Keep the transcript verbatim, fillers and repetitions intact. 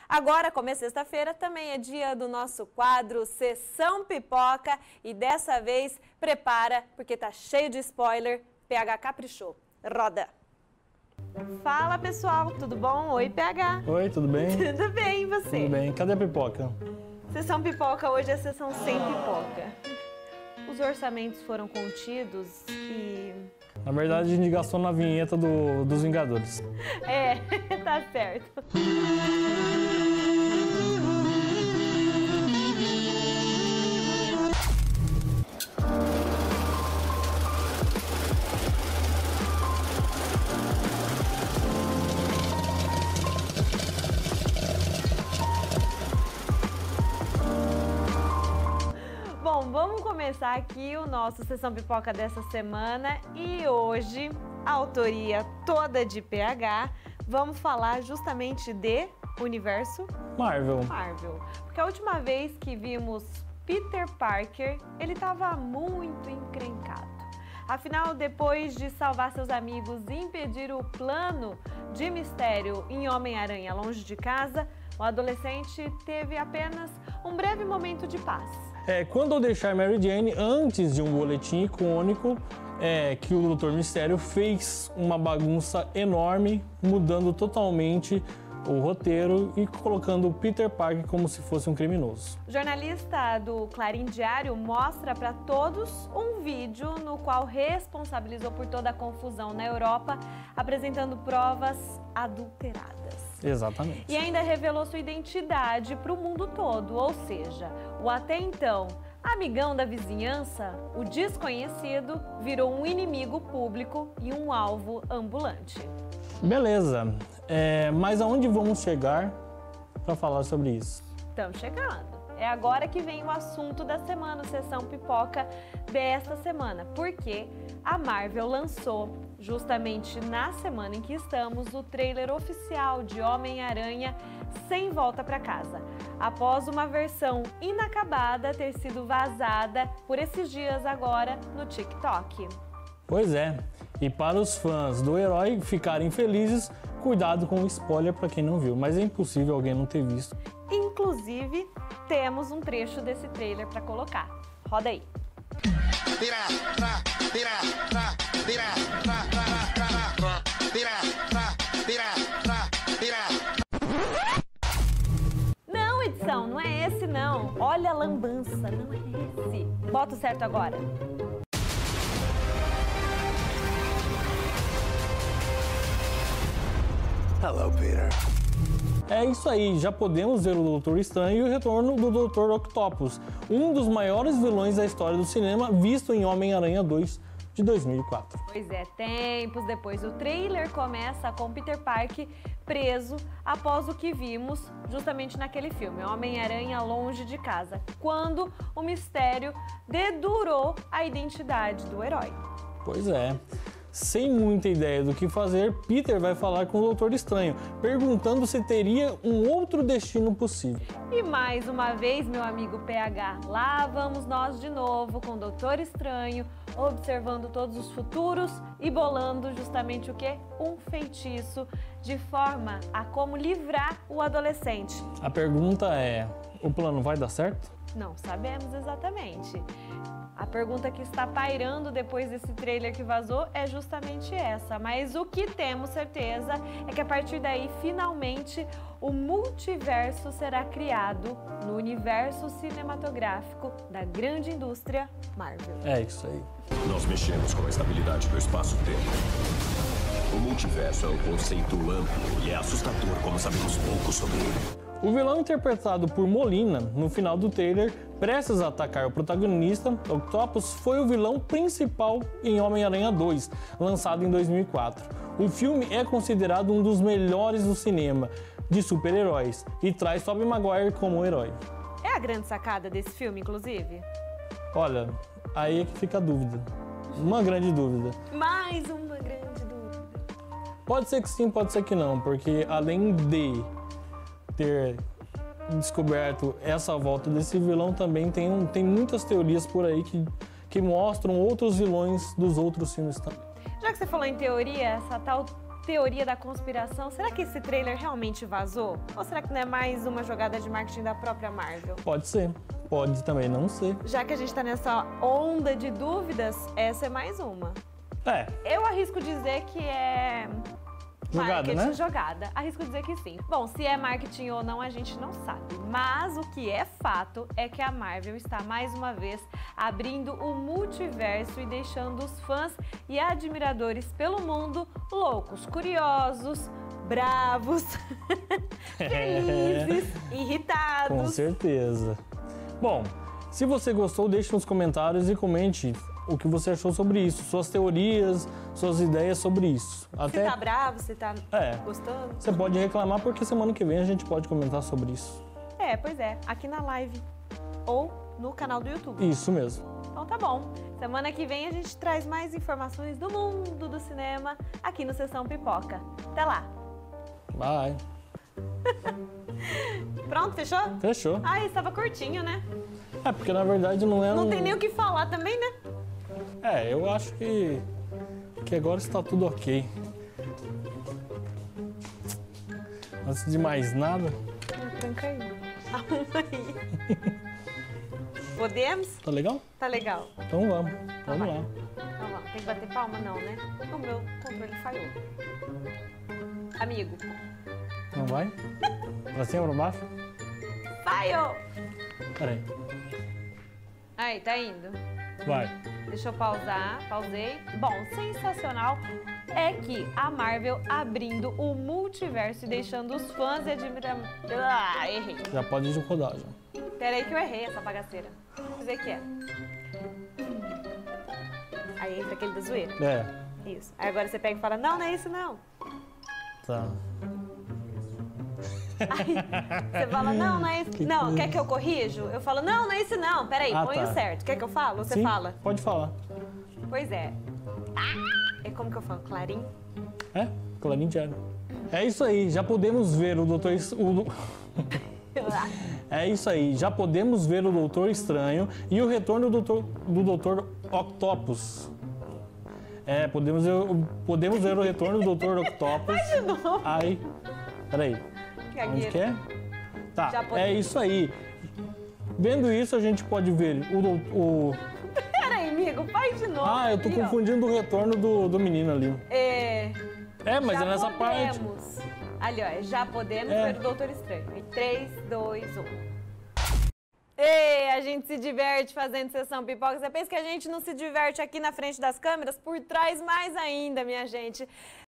Agora, como é sexta-feira, também é dia do nosso quadro Sessão Pipoca e dessa vez prepara, porque tá cheio de spoiler, P H caprichou. Roda! Fala pessoal, tudo bom? Oi P H. Oi, tudo bem? Tudo bem, e você? Tudo bem. Cadê a pipoca? Sessão Pipoca hoje é sessão sem pipoca. Os orçamentos foram contidos e... Na verdade, a gente gastou na vinheta do, dos Vingadores. É, tá certo. Bom, vamos começar aqui o nosso Sessão Pipoca dessa semana e hoje, a autoria toda de P H, vamos falar justamente de universo Marvel. Marvel. Porque a última vez que vimos Peter Parker, ele estava muito encrencado. Afinal, depois de salvar seus amigos e impedir o plano de mistério em Homem-Aranha Longe de Casa, o adolescente teve apenas um breve momento de paz. É, quando eu deixar Mary Jane, antes de um boletim icônico, é, que o doutor Mistério fez uma bagunça enorme, mudando totalmente o roteiro e colocando o Peter Parker como se fosse um criminoso. O jornalista do Clarim Diário mostra para todos um vídeo no qual responsabilizou por toda a confusão na Europa, apresentando provas adulteradas. Exatamente. E ainda revelou sua identidade para o mundo todo, ou seja, o até então amigão da vizinhança, o desconhecido, virou um inimigo público e um alvo ambulante. Beleza, é, mas aonde vamos chegar para falar sobre isso? Estamos chegando. É agora que vem o assunto da semana, Sessão Pipoca desta semana, porque a Marvel lançou, justamente na semana em que estamos, o trailer oficial de Homem-Aranha Sem Volta para Casa, após uma versão inacabada ter sido vazada por esses dias agora no TikTok. Pois é, e para os fãs do herói ficarem felizes, cuidado com o spoiler para quem não viu, mas é impossível alguém não ter visto. Inclusive, temos um trecho desse trailer para colocar. Roda aí. Não, edição, não é esse não. Olha a lambança, não é esse. Bota o certo agora. Hello, Peter. É isso aí, já podemos ver o Doutor Estranho e o retorno do doutor Octopus, um dos maiores vilões da história do cinema, visto em Homem-Aranha dois de dois mil e quatro. Pois é, tempos depois o trailer começa com Peter Parker preso após o que vimos justamente naquele filme, Homem-Aranha Longe de Casa, quando o mistério dedurou a identidade do herói. Pois é. Sem muita ideia do que fazer, Peter vai falar com o Doutor Estranho, perguntando se teria um outro destino possível. E mais uma vez, meu amigo P H, lá vamos nós de novo com o Doutor Estranho, observando todos os futuros e bolando justamente o quê? Um feitiço, de forma a como livrar o adolescente. A pergunta é, o plano vai dar certo? Não sabemos exatamente. A pergunta que está pairando depois desse trailer que vazou é justamente essa, mas o que temos certeza é que a partir daí, finalmente, o multiverso será criado no universo cinematográfico da grande indústria Marvel. É isso aí. Nós mexemos com a estabilidade do espaço-tempo. O multiverso é um conceito amplo e é assustador como sabemos pouco sobre ele. O vilão interpretado por Molina, no final do trailer, prestes a atacar o protagonista, Octopus, foi o vilão principal em Homem-Aranha dois, lançado em dois mil e quatro. O filme é considerado um dos melhores do cinema de super-heróis e traz Tobey Maguire como herói. É a grande sacada desse filme, inclusive? Olha, aí é que fica a dúvida. Uma grande dúvida. Mais uma grande dúvida. Pode ser que sim, pode ser que não, porque além de ter descoberto essa volta desse vilão, também tem, um, tem muitas teorias por aí que, que mostram outros vilões dos outros filmes também. Já que você falou em teoria, essa tal teoria da conspiração. Será que esse trailer realmente vazou? Ou será que não é mais uma jogada de marketing da própria Marvel? Pode ser. Pode também não ser. Já que a gente tá nessa onda de dúvidas, essa é mais uma. É. Eu arrisco dizer que é... Jogada, marketing né? jogada. Arrisco dizer que sim. Bom, se é marketing ou não, a gente não sabe. Mas o que é fato é que a Marvel está mais uma vez abrindo o multiverso e deixando os fãs e admiradores pelo mundo loucos, curiosos, bravos, felizes, irritados. Com certeza. Bom, se você gostou, deixe nos comentários e comente o que você achou sobre isso, suas teorias, suas ideias sobre isso. Até... Você tá bravo, você tá é, gostando? Você pode reclamar porque semana que vem a gente pode comentar sobre isso. É, pois é, aqui na live ou no canal do YouTube. Isso mesmo. Então tá bom. Semana que vem a gente traz mais informações do mundo do cinema aqui no Sessão Pipoca. Até lá. Bye. Pronto, fechou? Fechou. Ah, estava curtinho, né? É, porque na verdade não é Não um... tem nem o que falar também, né? É, eu acho que, que agora está tudo ok. Antes de mais nada... Ah, tranca aí. Arruma aí. Podemos? Tá legal? Tá legal. Então vamos. Então Vamos vai. lá. Então vamos. Tem que bater palma? Não, né? O meu controle falhou. Amigo. Não vai? Pra cima, pra baixo? Falhou! Peraí. Aí, tá indo. Vai. Deixa eu pausar, pausei. Bom, sensacional é que a Marvel abrindo o multiverso e deixando os fãs e admiradores... Ah, errei. Já pode ir rodar, já. Peraí que eu errei essa bagaceira. Vou dizer que é. Aí entra aquele da zoeira. É. Isso. Aí agora você pega e fala, não, não é isso não. Tá. Aí você fala, não, não é isso. Que não, coisa. quer que eu corrijo? Eu falo, não, não é isso não. Peraí, Ah, põe tá. o certo. Quer que eu falo? Você Sim, fala? Pode falar. Pois é. É como que eu falo? Clarim? É? Clarim Diário. É isso aí, já podemos ver o Doutor... Es- O... É isso aí, já podemos ver o Doutor Estranho e o retorno do Doutor, do Doutor Octopus. É, podemos ver, o- podemos ver o retorno do Doutor Octopus. De novo. Ai, peraí, onde que é? Tá, Já é podemos. isso aí. Vendo isso, a gente pode ver o... dou- o... Peraí, amigo, faz de novo. Ah, eu tô aqui, ó. confundindo o retorno do, do menino ali. É... É, mas já é nessa parte. podemos. Ali, ó, já podemos É. ver o Doutor Estranho. Em três, dois, um. Ei, a gente se diverte fazendo Sessão Pipoca. Você pensa que a gente não se diverte aqui na frente das câmeras? Por trás mais ainda, minha gente.